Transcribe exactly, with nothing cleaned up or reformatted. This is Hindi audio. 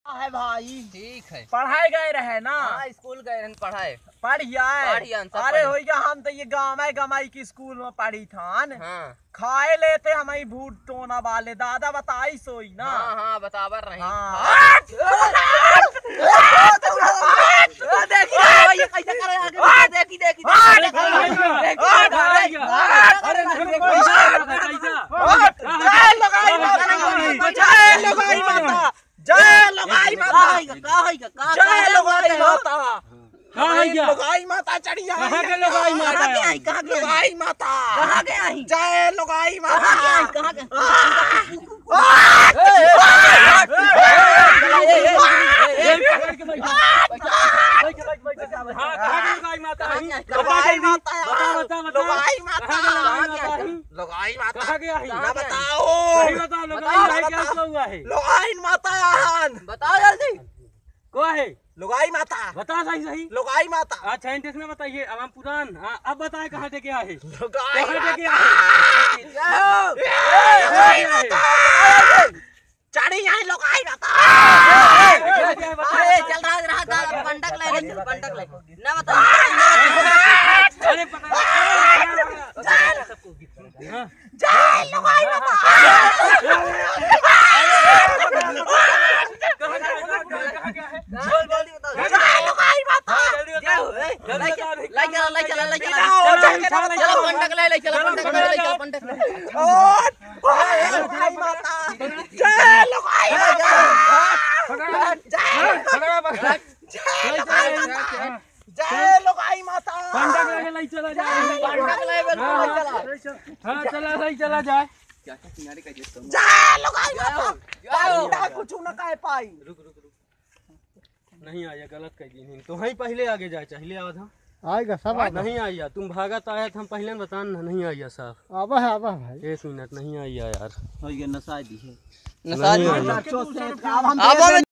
है भाई। ठीक है। पढ़ाई गए रहे ना? हाँ, स्कूल गए रहन पढ़ाए। पढ़िया अरे हो गया, हम तो ये गाँव गमाई की स्कूल में पढ़ी थान। हाँ। खाए खाए लेते हमारी भूट टोना वाले दादा बताई सोई ना। हाँ हाँ बतावर रही। हाँ। देखी देखी जय लगाई माता, जय लगाई माता, लगाई माता चढ़िया। कहाँ के लगाई माता? लगाई माता, कहाँ के आई? जय लगाई माता। कहाँ के? लगाई माता, लगाई माता, लगाई माता कहाँ के आई? ना बताओ, बताओ लगाई क्या हुआ है? लगाई माता आहान। बताओ जल्दी। को है? लगाई माता, बता सही सही। लगाई माता, अच्छा इंटेक्स ना बताइए, अब हम पुरान। हाँ अब बताए कहाँ से क्या है? लगाई कहाँ से माता, क्या है? चढ़ी यहाँ लगाई माता। अरे चल रहा रहा था पंडक ले ले पंडक ले ना बता। अरे पता जय लगाई माता, बोल बोल बताओ। जय लगाई माता, लाई चला लाई चला लाई चला चलो पंडक ले ले चलो पंडक ले ले चलो पंडक ले। और लगाई माता, जय लगाई माता, जय लगाई माता, पंडक लगे लाई चला जाए। पंडक ले बिल्कुल चला। हाँ चला लाई चला जाए। जय लगाई माता। पंडा कुछ न कह पाई। रुक रुक रुक नहीं आया, गलत कह दी। तो वहीं पहले आगे जाए चाहिए आधा आएगा सब आएगा। नहीं आया, तुम भागत आया था, हम पहले बता नहीं आया साहब। आवा है आवा भाई, एक मिनट नहीं आया यार। नशा दी है नहीं आया। अब हम